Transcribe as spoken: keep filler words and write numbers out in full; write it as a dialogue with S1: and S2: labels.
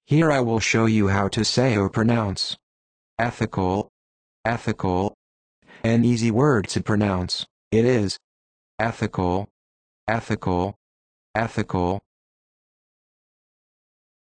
S1: Here I will show you how to say or pronounce ethical, ethical. An easy word to pronounce. It is ethical, ethical, ethical.